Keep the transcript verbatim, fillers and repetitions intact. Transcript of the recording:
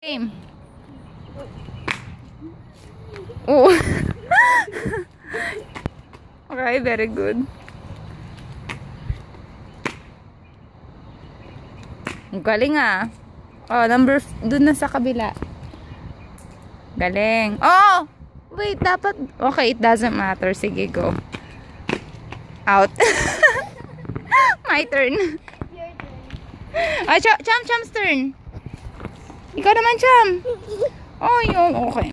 Game. Oh. Okay, very good. Ang galing ah. Oh, number dun na sa kabila. Galing. Oh! Wait, dapat okay, it doesn't matter. Sige, go. Out. My turn. Your turn. Ah, Cham, Cham's turn. Ikaw naman, Cham. Oh, yun. Okay.